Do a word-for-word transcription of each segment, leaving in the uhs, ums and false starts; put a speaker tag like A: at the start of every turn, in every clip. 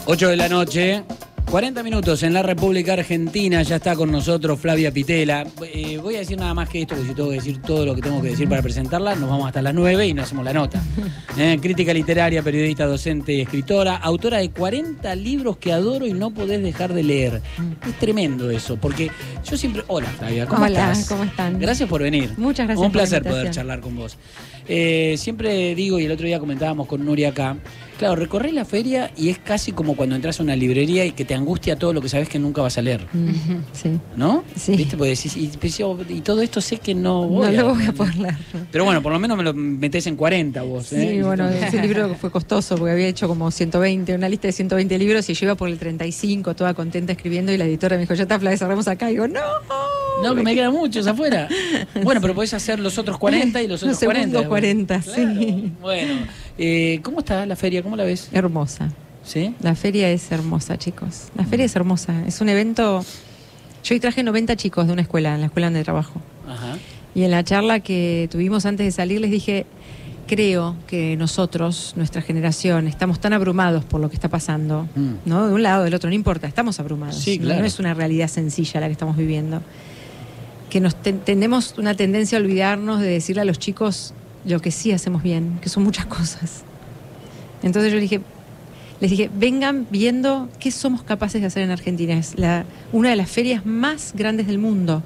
A: ocho de la noche, cuarenta minutos en la República Argentina. Ya está con nosotros Flavia Pitela. Eh, voy a decir nada más que esto, porque si tengo que decir todo lo que tengo que decir para presentarla, nos vamos hasta las nueve y no hacemos la nota. Eh, crítica literaria, periodista, docente y escritora, autora de cuarenta libros que adoro y no podés dejar de leer. Es tremendo eso, porque yo siempre... Hola Flavia, ¿cómo
B: Hola,
A: estás?
B: ¿cómo están?
A: Gracias por venir.
B: Muchas gracias.
A: Un placer
B: por la
A: poder
B: invitación.
A: charlar con vos. Eh, siempre digo, y el otro día comentábamos con Nuria acá, claro, recorres la feria y es casi como cuando entras a una librería y que te angustia todo lo que sabes que nunca vas a leer.
B: Uh-huh, sí.
A: ¿No?
B: Sí.
A: ¿Viste? Porque decís, y, y todo esto sé que no voy
B: no
A: a...
B: lo voy a poder leer.
A: Pero bueno, por lo menos me lo metés en cuarenta vos.
B: Sí,
A: ¿eh?
B: bueno, ese libro fue costoso porque había hecho como ciento veinte, una lista de ciento veinte libros y yo iba por el treinta y cinco, toda contenta escribiendo y la editora me dijo, ya está, Flavia, cerramos acá. Y digo, no.
A: No, que me quedan muchos afuera. Bueno, pero podés hacer los otros cuarenta y los otros
B: Los segundos
A: cuarenta.
B: cuarenta,
A: Claro.
B: sí.
A: Bueno, eh, ¿cómo está la feria? ¿Cómo la ves?
B: Hermosa.
A: ¿Sí?
B: La feria es hermosa, chicos. La feria es hermosa. Es un evento... Yo hoy traje noventa chicos de una escuela, en la escuela donde trabajo.
A: Ajá.
B: Y en la charla que tuvimos antes de salir les dije, creo que nosotros, nuestra generación, estamos tan abrumados por lo que está pasando,
A: Mm.
B: ¿no? De un lado o del otro, no importa, estamos abrumados.
A: Sí,
B: No-
A: claro.
B: No es una realidad sencilla la que estamos viviendo. Que nos ten- tenemos una tendencia a olvidarnos de decirle a los chicos lo que sí hacemos bien, que son muchas cosas. Entonces yo les dije, les dije, vengan viendo qué somos capaces de hacer en Argentina. Es la, una de las ferias más grandes del mundo,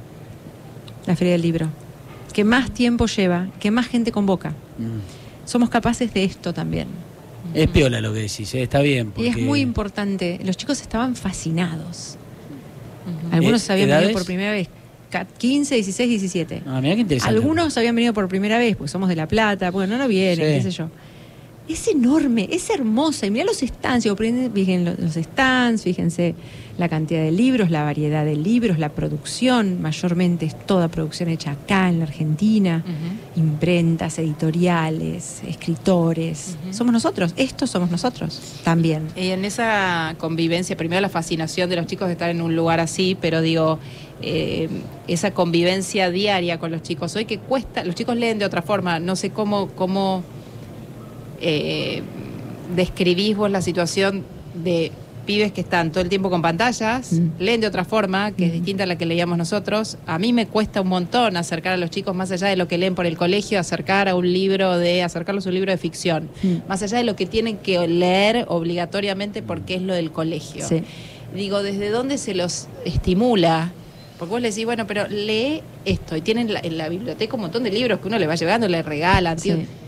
B: la Feria del Libro, que más tiempo lleva, que más gente convoca.
A: Mm.
B: Somos capaces de esto también.
A: Es piola lo que decís, ¿eh? Está bien. Porque...
B: Y es muy importante. Los chicos estaban fascinados. Algunos
A: Eh,
B: habían
A: ¿edades?
B: venido por primera vez. Ca- quince, dieciséis, diecisiete.
A: Ah, mirá qué interesante.
B: Algunos habían venido por primera vez, porque somos de La Plata, bueno, no vienen,
A: Sí.
B: qué sé yo. Es enorme, es hermosa. Y mirá los stands, digo, fíjense los los stands, fíjense la cantidad de libros, la variedad de libros, la producción, mayormente es toda producción hecha acá en la Argentina,
C: Uh-huh.
B: imprentas, editoriales, escritores.
C: Uh-huh.
B: Somos nosotros, estos somos nosotros también.
C: Y en esa convivencia, primero la fascinación de los chicos de estar en un lugar así, pero digo, eh, esa convivencia diaria con los chicos, hoy que cuesta, los chicos leen de otra forma, no sé cómo, cómo eh, describís vos la situación de pibes que están todo el tiempo con pantallas,
B: Mm.
C: leen de otra forma, que es
B: Mm.
C: distinta a la que leíamos nosotros. A mí me cuesta un montón acercar a los chicos, más allá de lo que leen por el colegio, acercar a un libro de, acercarlos a un libro de ficción,
B: Mm.
C: más allá de lo que tienen que leer obligatoriamente porque es lo del colegio.
B: Sí.
C: Digo, ¿desde dónde se los estimula? Porque vos le decís, bueno, pero lee esto, y tienen la- en la biblioteca un montón de libros que uno le va llevando, le regalan, tío.
B: Sí.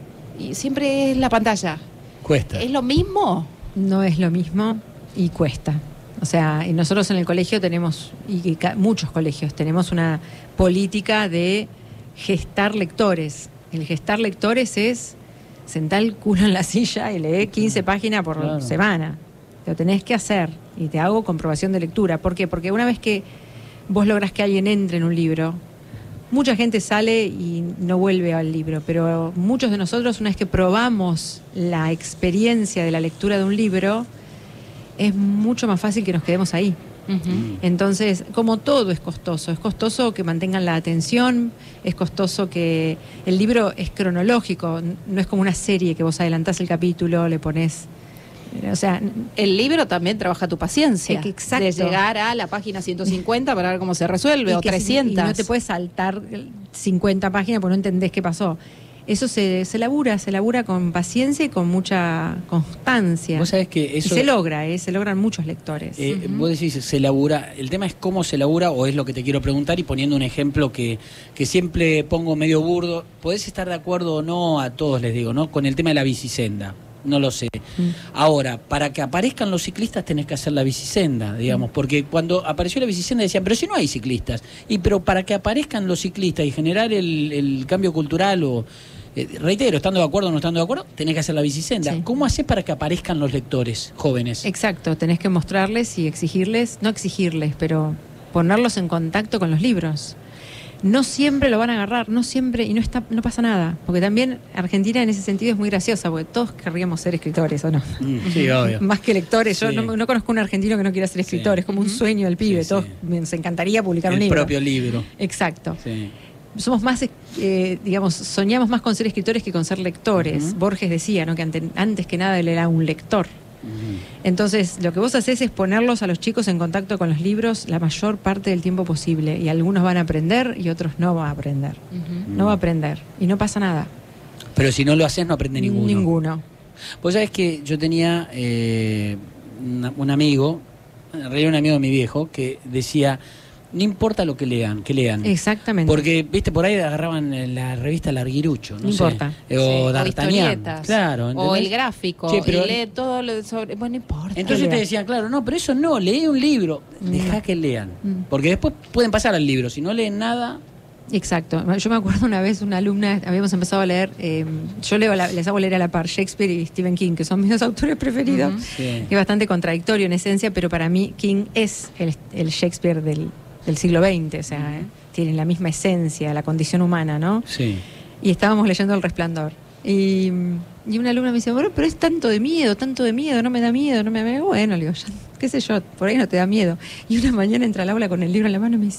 C: Y siempre es la pantalla.
A: Cuesta.
C: ¿Es lo mismo?
B: No es lo mismo y cuesta. O sea, y nosotros en el colegio tenemos, y que ca- muchos colegios, tenemos una política de gestar lectores. El gestar lectores es sentar el culo en la silla y leer quince páginas por
A: Claro.
B: semana. Lo tenés que hacer y te hago comprobación de lectura. ¿Por qué? Porque una vez que vos lográs que alguien entre en un libro, mucha gente sale y no vuelve al libro, pero muchos de nosotros, una vez que probamos la experiencia de la lectura de un libro, es mucho más fácil que nos quedemos ahí.
C: Uh-huh.
B: Entonces, como todo es costoso, es costoso que mantengan la atención, es costoso que el libro es cronológico, no es como una serie que vos adelantás el capítulo, le pones... O sea,
C: El libro también trabaja tu paciencia.
B: Es que exacto.
C: De llegar a la página ciento cincuenta para ver cómo se resuelve, o
B: que si-
C: trescientas.
B: y no te puedes saltar cincuenta páginas porque no entendés qué pasó. Eso se, se labura, se labura con paciencia y con mucha constancia.
A: Vos sabés que eso...
B: Y se logra, ¿eh? Se logran muchos lectores.
A: Eh,
C: Ujú.
A: Vos decís, se labura. El tema es cómo se labura, o es lo que te quiero preguntar, y poniendo un ejemplo que, que siempre pongo medio burdo. Podés estar de acuerdo o no, a todos les digo, ¿no? Con el tema de la bicisenda. No lo sé.
B: Mm.
A: Ahora, para que aparezcan los ciclistas tenés que hacer la bicisenda, digamos, porque cuando apareció la bicisenda decían, pero si no hay ciclistas. Y pero para que aparezcan los ciclistas y generar el, el cambio cultural o... eh, reitero, estando de acuerdo o no estando de acuerdo, tenés que hacer la bicisenda.
B: Sí.
A: ¿Cómo haces para que aparezcan los lectores jóvenes?
B: Exacto, tenés que mostrarles y exigirles, no exigirles, pero ponerlos en contacto con los libros. No siempre lo van a agarrar, no siempre, y no está, no pasa nada, porque también Argentina en ese sentido es muy graciosa, porque todos querríamos ser escritores, ¿o no?
A: Mm, sí, obvio.
B: Más que lectores, yo
A: Sí.
B: no, no conozco un argentino que no quiera ser escritor,
A: Sí.
B: es como un
C: Ujú.
B: sueño del pibe,
A: Sí,
B: todos
A: sí.
B: nos encantaría publicar un
A: El
B: libro.
A: propio libro.
B: Exacto.
A: Sí.
B: Somos más, eh, digamos, soñamos más con ser escritores que con ser lectores.
A: Ujú.
B: Borges decía, ¿no? Que ante- antes que nada él era un lector. Entonces, lo que vos haces es ponerlos a los chicos en contacto con los libros la mayor parte del tiempo posible. Y algunos van a aprender y otros no van a aprender. Uh-huh. No va a aprender. Y no pasa nada.
A: Pero si no lo haces, no aprende ninguno.
B: Ninguno.
A: Vos sabés que yo tenía eh, una, un amigo, en realidad un amigo de mi viejo, que decía... No importa lo que lean, que lean.
B: Exactamente.
A: Porque, viste, por ahí agarraban la revista Larguirucho, no,
B: no
A: sé.
B: importa.
A: Eh, o
C: sí,
A: D'Artagnan.
C: O
A: claro, ¿entendés?
C: o el gráfico. Sí, pero... Y lee todo lo sobre... Bueno, no importa.
A: Entonces te decían, claro, no, pero eso no, lee un libro. Mm. Deja que lean. Mm. Porque después pueden pasar al libro. Si no leen nada...
B: Exacto. Yo me acuerdo una vez, una alumna, habíamos empezado a leer, eh, yo leo la, les hago leer a la par Shakespeare y Stephen King, que son mis dos autores preferidos. Uh-huh. Sí. Es bastante contradictorio en esencia, pero para mí King es el, el Shakespeare del... del siglo veinte, o sea, ¿eh? Tienen la misma esencia, la condición humana, ¿no?
A: Sí.
B: Y estábamos leyendo El Resplandor. Y, y una alumna me dice, bueno, pero es tanto de miedo, tanto de miedo, no me da miedo, no me da miedo. Bueno, le digo, ya, qué sé yo, por ahí no te da miedo. Y una mañana entra al aula con el libro en la mano y me dice,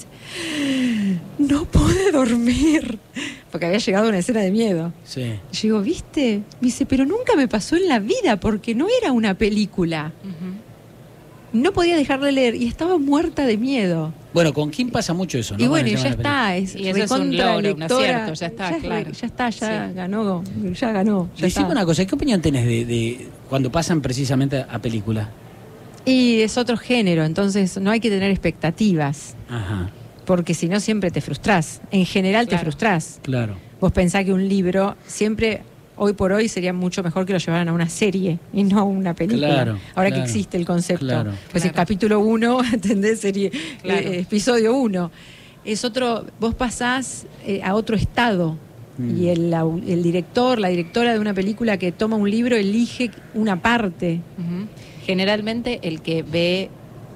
B: no pude dormir. Porque había llegado una escena de miedo.
A: Sí.
B: Y yo digo, ¿viste? Me dice, pero nunca me pasó en la vida porque no era una película. Uh-huh. No podía dejar de leer y estaba muerta de miedo.
A: Bueno, con King pasa mucho eso, ¿no?
B: Y bueno, y ya está. Es
C: y eso es un logro, un acierto, ya está,
B: ya,
C: claro.
B: Ya está, ya
C: sí.
B: ganó, ya ganó. Ya
A: Decime
B: está.
A: una cosa, ¿qué opinión tenés de, de cuando pasan precisamente a película?
B: Y es otro género, entonces no hay que tener expectativas.
A: Ajá.
B: Porque si no siempre te frustrás. En general claro. te frustrás.
A: Claro.
B: Vos pensás que un libro siempre... Hoy por hoy sería mucho mejor que lo llevaran a una serie y no a una película.
A: Claro,
B: Ahora
A: claro,
B: que existe el concepto.
A: Claro,
B: pues
C: claro.
B: el capítulo uno, ¿entendés? Serie,
C: claro.
B: eh, episodio uno. Es otro, vos pasás eh, a otro estado. Mm. Y el, la, el director, la directora de una película que toma un libro elige una parte.
C: Uh-huh. Generalmente el que ve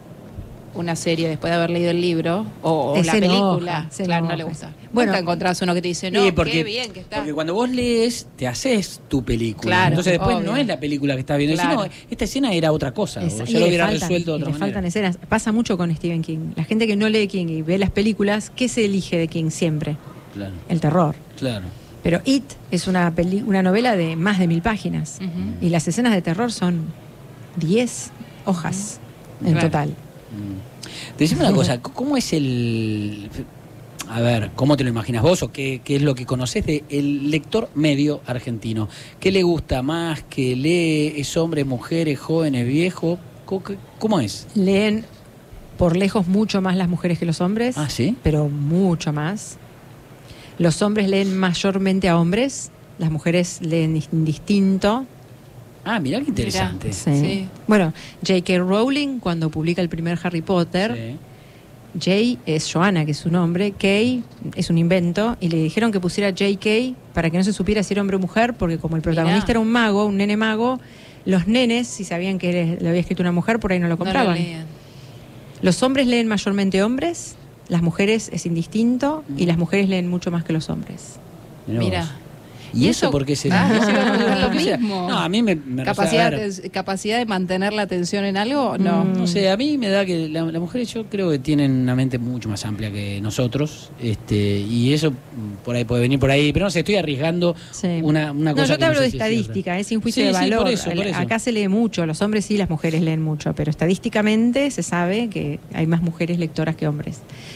C: una serie después de haber leído el libro o, o la película,
B: enoja,
C: claro,
B: enoja.
C: no le gusta.
B: Bueno,
C: nunca encontrás uno que te dice, no,
A: sí, porque,
C: qué bien que está.
A: Porque cuando vos lees, te haces tu película.
C: Claro,
A: entonces después
C: obvio.
A: no es la película que estás viendo.
C: Claro.
A: Sino, esta escena era otra cosa.
B: Es,
A: o ya lo hubiera
B: faltan,
A: resuelto de otra
B: le
A: manera.
B: faltan escenas. Pasa mucho con Stephen King. La gente que no lee King y ve las películas, ¿qué se elige de King siempre?
A: Claro.
B: El terror.
A: Claro.
B: Pero It es una, peli una novela de más de mil páginas. Uh-huh. Y las escenas de terror son diez hojas uh-huh. en
C: claro.
B: total.
A: Mm. Decime una cosa, ¿cómo es el... A ver, ¿cómo te lo imaginas vos o qué, qué es lo que conocés del lector medio argentino? ¿Qué le gusta más? ¿Qué lee? ¿Es hombre, mujeres, jóvenes, viejos? ¿Cómo es?
B: Leen por lejos mucho más las mujeres que los hombres.
A: ¿Ah, sí?
B: Pero mucho más. Los hombres leen mayormente a hombres, las mujeres leen indistinto.
A: Ah, mirá qué interesante.
B: Mirá, sí. Sí. Bueno, J K Rowling, cuando publica el primer Harry Potter, sí. J es Joanna, que es su nombre, K es un invento, y le dijeron que pusiera J K para que no se supiera si era hombre o mujer, porque como el protagonista mirá. Era un mago, un nene mago, los nenes, si sabían que le había escrito una mujer, por ahí no lo compraban.
C: No lo
B: los hombres leen mayormente hombres, las mujeres es indistinto, mm. y las mujeres leen mucho más que los hombres.
C: Mira.
A: ¿Y, ¿Y eso, eso por qué será?
C: Ah, lo mismo.
A: No, a mí me, me
C: capacidad, de, capacidad de mantener la atención en algo, no.
A: Mm. No sé, a mí me da que las la mujeres yo creo que tienen una mente mucho más amplia que nosotros, este, y eso por ahí puede venir por ahí, pero no sé, estoy arriesgando sí. una, una cosa.
B: No, yo te
A: que
B: hablo
A: no sé
B: de
A: si
B: estadística, es sin juicio
A: sí,
B: de valor.
A: Sí, por eso, por eso.
B: Acá se lee mucho, los hombres sí, las mujeres leen mucho, pero estadísticamente se sabe que hay más mujeres lectoras que hombres.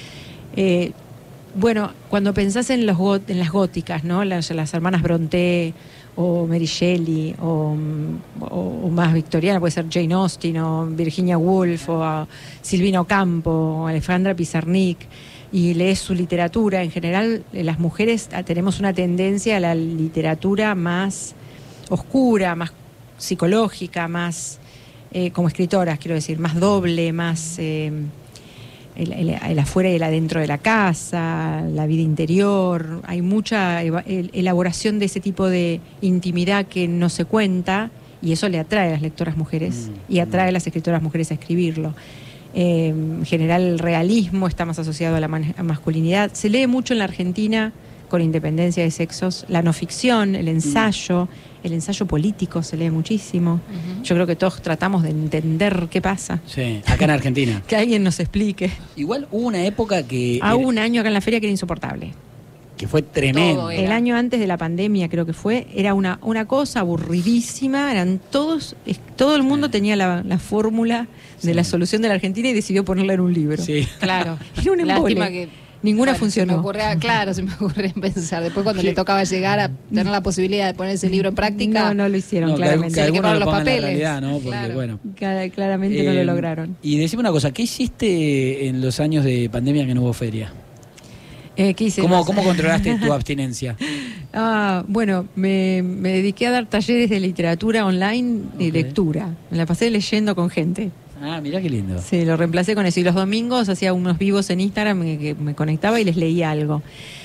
B: Eh, Bueno, cuando pensás en, los got, en las góticas, ¿no? Las, las hermanas Brontë o Mary Shelley o, o, o más victoriana, puede ser Jane Austen o Virginia Woolf o a Silvina Ocampo o Alejandra Pizarnik, y lees su literatura, en general las mujeres tenemos una tendencia a la literatura más oscura, más psicológica, más, eh, como escritoras, quiero decir, más doble, más... Eh, El, el, el afuera y el adentro de la casa, la vida interior. Hay mucha elaboración de ese tipo de intimidad que no se cuenta, y eso le atrae a las lectoras mujeres mm, y atrae mm. a las escritoras mujeres a escribirlo. Eh, en general el realismo está más asociado a la man- a masculinidad. Se lee mucho en la Argentina, con independencia de sexos, la no ficción, el ensayo, mm. el ensayo político se lee muchísimo. Uh-huh. Yo creo que todos tratamos de entender qué pasa.
A: Sí, acá en Argentina.
B: Que alguien nos explique.
A: Igual hubo una época que...
B: Hubo un año acá en la feria que era insoportable.
A: que fue tremendo.
C: Todo
B: El
C: era.
B: año antes de la pandemia, creo que fue, era una, una cosa aburridísima, eran todos, es- todo el mundo tenía la, la fórmula de
A: Sí.
B: la solución de la Argentina y decidió ponerla en un libro.
A: Sí.
C: Claro.
B: Era un embole.
C: Lástima que
B: Ninguna
C: bueno,
B: funcionó.
C: Se me ocurría, claro, se me ocurría pensar. Después cuando le tocaba llegar a tener la posibilidad de poner ese libro en práctica.
B: No, no lo hicieron,
A: No, que,
B: claramente.
A: que algunos
C: quemaron
A: lo
C: los
A: pongan en la
C: papeles.
A: realidad, ¿no? Porque,
C: Claro.
A: bueno.
B: Cada- claramente no
A: Eh,
B: lo lograron.
A: Y decime una cosa, ¿qué hiciste en los años de pandemia que no hubo feria?
B: Eh, ¿qué hice
A: ¿Cómo,
B: más?
A: ¿Cómo controlaste tu abstinencia?
B: Ah, bueno, me, me dediqué a dar talleres de literatura online y
A: Ok.
B: lectura. Me la pasé leyendo con gente.
A: Ah, mirá qué lindo.
B: Sí, lo reemplacé con eso. Y los domingos hacía unos vivos en Instagram que, que me conectaba y les leía algo.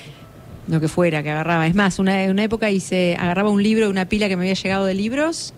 B: Lo que fuera, que agarraba. Es más, una, una época hice, agarraba un libro de una pila que me había llegado de libros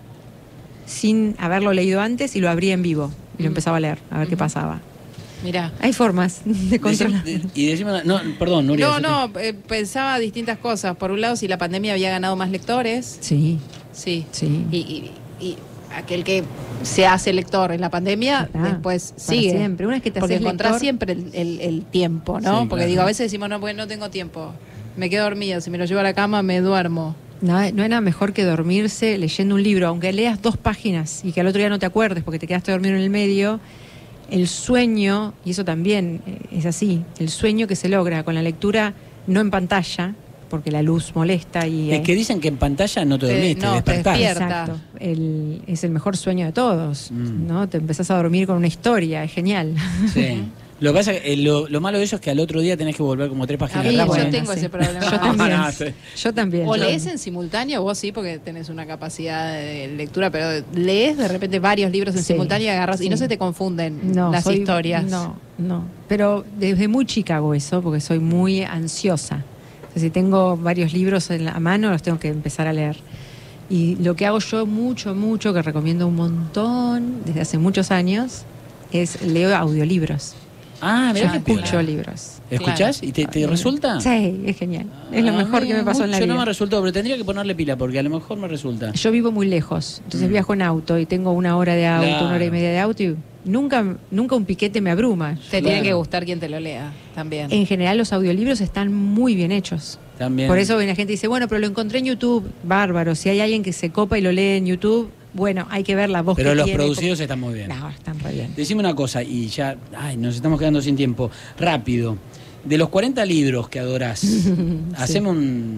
B: sin haberlo leído antes y lo abría en vivo. Y lo
C: Mm.
B: empezaba a leer, a ver qué
C: Ujú.
B: pasaba.
C: Mirá.
B: Hay formas de controlar.
A: Decime- de- y decime, una- no, perdón, Nuria.
C: No,
A: decime.
C: no, eh, pensaba distintas cosas. Por un lado, si la pandemia había ganado más lectores,
B: Sí,
C: sí.
B: sí.
C: Y, y- y aquel que se hace lector en la pandemia,
B: Ah,
C: después
B: para
C: sigue.
B: siempre. Una vez que te
C: Porque
B: haces
C: encontrás
B: lector-
C: siempre el, el- el tiempo, ¿no?
A: Sí,
C: Porque
A: claro.
C: digo, a veces decimos, no, pues no tengo tiempo. Me quedo dormida, si me lo llevo a la cama me duermo.
B: No, no hay nada mejor que dormirse leyendo un libro, aunque leas dos páginas y que al otro día no te acuerdes porque te quedaste dormido en el medio. El sueño, y eso también eh, es así, el sueño que se logra con la lectura, no en pantalla, porque la luz molesta y...
A: Es que dicen que en pantalla no te
C: Te-
A: dormís, te
C: no, te
A: despertás.
C: despierta.
B: Exacto, el- es el mejor sueño de todos,
A: Mm.
B: ¿no? Te empezás a dormir con una historia, es genial.
A: Sí. Lo que pasa es que eh, lo, lo malo de eso es que al otro día tenés que volver como tres
C: A
A: páginas
C: mí
B: Ah,
C: yo
A: atrás.
B: bueno,
C: tengo
B: sí.
C: ese problema.
B: Yo también.
A: No, sí.
B: Yo también.
C: O
B: yo-
C: lees en simultáneo, vos sí, porque tenés una capacidad de lectura, pero lees de repente varios libros en
B: Sí,
C: simultáneo y agarras, y no
B: sí.
C: se te confunden
B: No,
C: las
B: soy-
C: historias.
B: No, no. Pero desde muy chica hago eso, porque soy muy ansiosa. Entonces, si tengo varios libros en la mano, los tengo que empezar a leer. Y lo que hago yo mucho, mucho, que recomiendo un montón desde hace muchos años, es leo audiolibros.
A: Ah,
B: Yo
A: mirá qué
B: escucho
A: piola.
B: libros.
A: ¿Escuchás? ¿Y te, te resulta?
B: Sí, es genial. Es lo
A: A
B: mejor
A: mí
B: que me pasó en la
A: mucho
B: vida.
A: no me resultó, pero tendría que ponerle pila porque a lo mejor me resulta.
B: Yo vivo muy lejos, entonces
A: Mm.
B: viajo en auto y tengo una hora de auto,
A: Claro.
B: una hora y media de auto y nunca, nunca un piquete me abruma.
C: Te
A: Claro.
C: tiene que gustar quien te lo lea también.
B: En general los audiolibros están muy bien hechos.
A: También.
B: Por eso la gente dice, bueno, pero lo encontré en YouTube, bárbaro. Si hay alguien que se copa y lo lee en YouTube, bueno, hay que ver la voz
A: Pero
B: que
A: los
B: tiene.
A: producidos están muy bien.
B: No, están re bien.
A: Decime una cosa, y ya, ay, nos estamos quedando sin tiempo. Rápido. De los cuarenta libros que adorás, haceme un,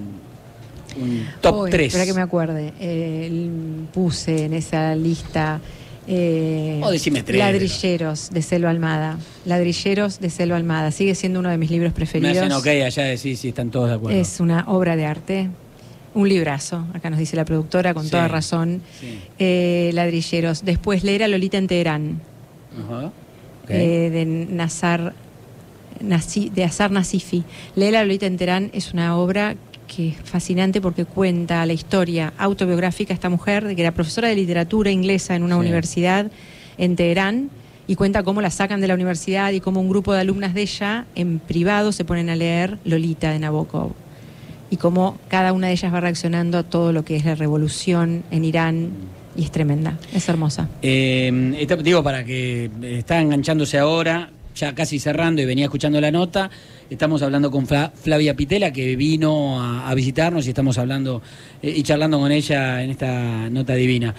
A: un top
B: Uy,
A: tres.
B: Espera que me acuerde. Eh, el- puse en esa lista eh,
A: O decime tres,
B: Ladrilleros de Selva Almada. Ladrilleros de Selva Almada. Sigue siendo uno de mis libros
A: Me
B: preferidos.
A: hacen ok allá decir si están todos de acuerdo.
B: Es una obra de arte. Un librazo, acá nos dice la productora con
A: Sí.
B: toda razón.
A: Sí.
B: Eh, ladrilleros. Después leer a Lolita en Teherán.
A: Ajá. Ok.
B: eh, de Nazar Nasi- de Azar Nasifi. Leer a Lolita en Teherán es una obra que es fascinante porque cuenta la historia autobiográfica de esta mujer, de que era profesora de literatura inglesa en una
A: Sí.
B: universidad en Teherán, y cuenta cómo la sacan de la universidad y cómo un grupo de alumnas de ella en privado se ponen a leer Lolita de Nabokov. Y cómo cada una de ellas va reaccionando a todo lo que es la revolución en Irán, y es tremenda, es hermosa.
A: Eh, esta- digo, para que está enganchándose ahora, ya casi cerrando y venía escuchando la nota, estamos hablando con Fla- Flavia Pitela, que vino a, a visitarnos y estamos hablando eh, y charlando con ella en esta nota divina.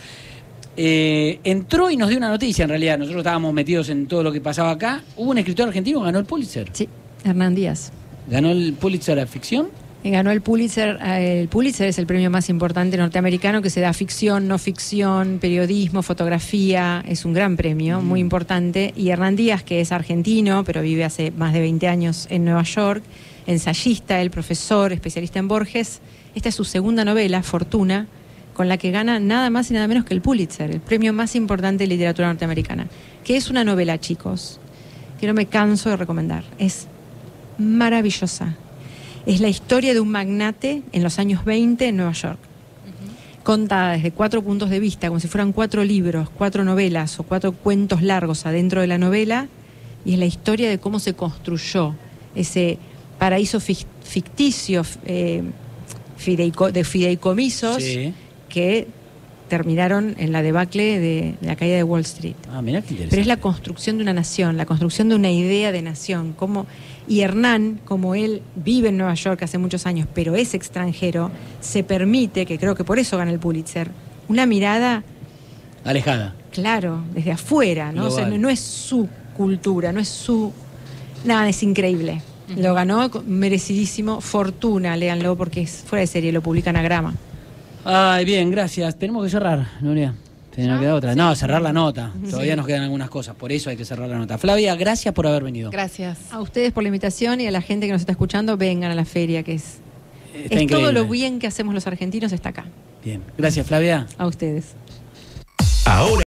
A: Eh, entró y nos dio una noticia, en realidad, nosotros estábamos metidos en todo lo que pasaba acá. Hubo un escritor argentino que ganó el Pulitzer.
B: Sí, Hernán Díaz.
A: ¿Ganó el Pulitzer a ficción?
B: Y ganó el Pulitzer. eh, El Pulitzer es el premio más importante norteamericano que se da a ficción, no ficción, periodismo, fotografía. Es un gran premio, muy importante. Y Hernán Díaz, que es argentino, pero vive hace más de veinte años en Nueva York, ensayista, el profesor, especialista en Borges. Esta es su segunda novela, Fortuna, con la que gana nada más y nada menos que el Pulitzer, el premio más importante de literatura norteamericana. Que es una novela, chicos, que no me canso de recomendar. Es maravillosa. Es la historia de un magnate en los años veinte en Nueva York, contada desde cuatro puntos de vista, como si fueran cuatro libros, cuatro novelas o cuatro cuentos largos adentro de la novela, y es la historia de cómo se construyó ese paraíso fic- ficticio eh, fideico- de fideicomisos
A: Sí.
B: que terminaron en la debacle de, de la caída de Wall Street.
A: Ah, mirá qué interesante.
B: Pero es la construcción de una nación, la construcción de una idea de nación. Como, y Hernán, como él vive en Nueva York hace muchos años, pero es extranjero, se permite, que creo que por eso gana el Pulitzer, una mirada
A: alejada.
B: Claro, desde afuera, ¿no? O sea, no, no es su cultura, no es su... Nada, es increíble. Uh-huh. Lo ganó merecidísimo. Fortuna, léanlo porque es fuera de serie, lo publica Anagrama.
A: Ay, bien, gracias. Tenemos que cerrar, Nuria. Se nos queda otra. No, cerrar la nota. Todavía sí. Nos quedan algunas cosas, por eso hay que cerrar la nota. Flavia, gracias por haber venido.
C: Gracias.
B: A ustedes por la invitación y a la gente que nos está escuchando, vengan a la feria, que es,
A: está
B: es todo lo bien que hacemos los argentinos está acá.
A: Bien, gracias Flavia.
B: A ustedes.
D: Ahora